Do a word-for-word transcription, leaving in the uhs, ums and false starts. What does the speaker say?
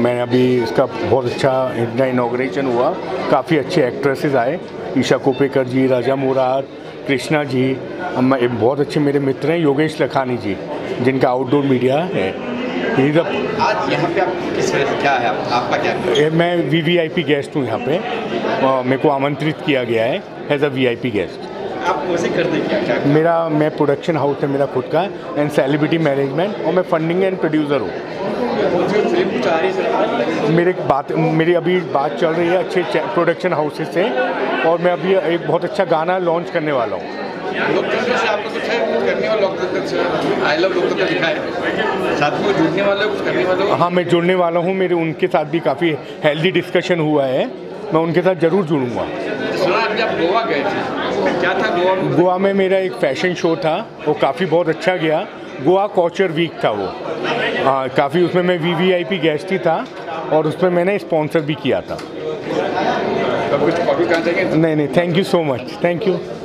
मैंने अभी इसका बहुत अच्छा इनका इनॉग्रेशन हुआ, काफ़ी अच्छे एक्ट्रेसेस आए, ईशा कोपेकर जी, राजा मुराद, कृष्णा जी, बहुत अच्छे मेरे मित्र हैं, योगेश लखानी जी, जिनका आउटडोर मीडिया है। यही सब। आज यहाँ पे आप किस वजह से, क्या है आपका क्या है? मैं वीवीआईपी गेस्ट हूँ यहाँ पे, मेरे को आमंत्रित किया गया है एज अ वीआईपी गेस्ट। आप कैसे करते क्या क्या मेरा मैं प्रोडक्शन हाउस है मेरा खुद का, एंड सेलिब्रिटी मैनेजमेंट, और मैं फंडिंग एंड प्रोड्यूसर हूँ। मेरे बात मेरी अभी बात चल रही है अच्छे प्रोडक्शन हाउसेस से, और मैं अभी एक बहुत अच्छा गाना लॉन्च करने वाला हूँ। लोकतंत्र से आपको कुछ है करने वाला? लोकतंत्र से आई लव लोकतंत्र लिखा है, साथ में जुड़ने वाले कुछ करने वाले? हाँ, मैं जुड़ने वाला हूँ, मेरे उनके साथ भी काफ़ी हेल्दी डिस्कशन हुआ है, मैं उनके साथ ज़रूर जुड़ूंगा। सुना अभी आप गोवा गए थे, क्या था गोवा में? गोवा में मेरा एक फैशन शो था, वो काफ़ी बहुत अच्छा गया। गोवा कल्चर वीक था वो, हाँ काफ़ी, उसमें मैं वीवीआईपी गेस्ट ही था, और उसमें मैंने स्पॉन्सर भी किया था। कुछ कॉपी करना चाहिए? नहीं नहीं, thank you so much, thank you.